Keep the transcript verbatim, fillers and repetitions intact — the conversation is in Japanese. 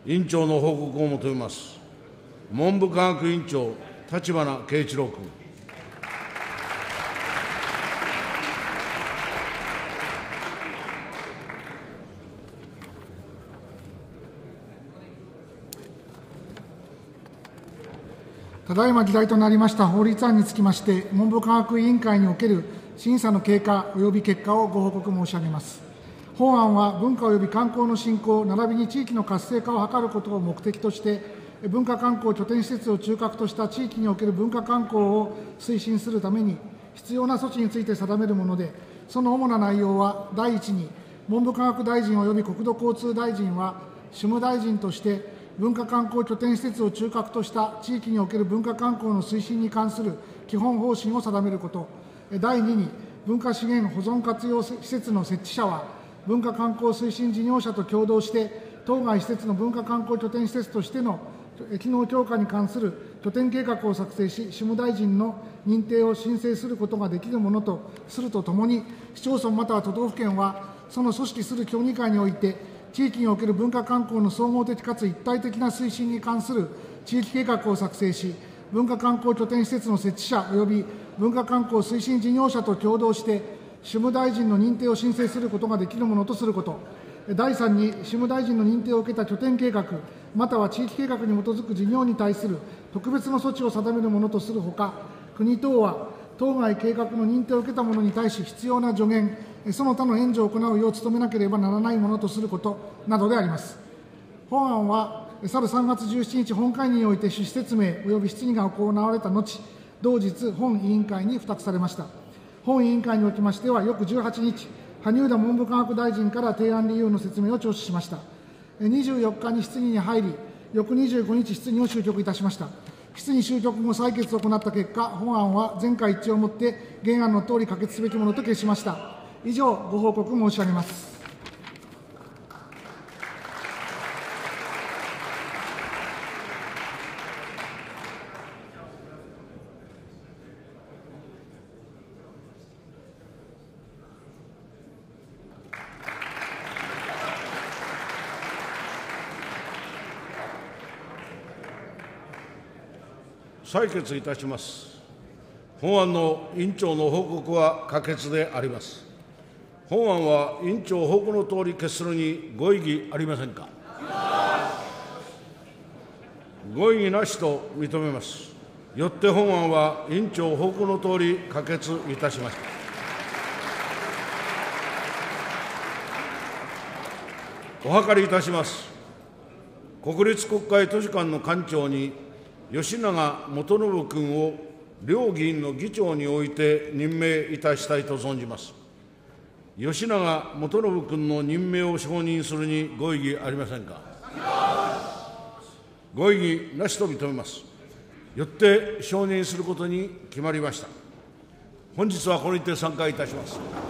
委員長の報告を求めます。文部科学委員長、立花慶一郎君。 ただいま議題となりました法律案につきまして、文部科学委員会における審査の経過及び結果をご報告申し上げます。本案は文化及び観光の振興、並びに地域の活性化を図ることを目的として、文化観光拠点施設を中核とした地域における文化観光を推進するために、必要な措置について定めるもので、その主な内容は、第一に、文部科学大臣及び国土交通大臣は、主務大臣として、文化観光拠点施設を中核とした地域における文化観光の推進に関する基本方針を定めること。第二に、文化資源保存活用施設の設置者は、文化観光推進事業者と共同して、当該施設の文化観光拠点施設としての機能強化に関する拠点計画を作成し、主務大臣の認定を申請することができるものとするとともに、市町村または都道府県は、その組織する協議会において、地域における文化観光の総合的かつ一体的な推進に関する地域計画を作成し、文化観光拠点施設の設置者及び文化観光推進事業者と共同して、主務大臣の認定を申請することができるものとすること。第三に、主務大臣の認定を受けた拠点計画、または地域計画に基づく事業に対する特別の措置を定めるものとするほか、国等は当該計画の認定を受けた者に対し必要な助言、その他の援助を行うよう努めなければならないものとすることなどであります。本案は、去るさんがつじゅうしちにち本会議において趣旨説明及び質疑が行われた後、同日本委員会に付託されました。本委員会におきましては、翌じゅうはちにち、萩生田文部科学大臣から提案理由の説明を聴取しました。にじゅうよっかに質疑に入り、翌にじゅうごにち質疑を終局いたしました。質疑終局後、採決を行った結果、本案は全会一致をもって原案のとおり可決すべきものと決しました。以上、ご報告申し上げます。 採決いたします。本案の委員長の報告は可決であります。本案は委員長報告のとおり決するにご異議ありませんか。ご異議なしと認めます。よって本案は委員長報告のとおり可決いたしました。お諮りいたします。国立国会図書館の館長に吉永元信君を両議員の議長において任命いたしたいと存じます。吉永元信君の任命を承認するにご異議ありませんか。ご異議なしと認めます。よって承認することに決まりました。本日はこれにて散会いたします。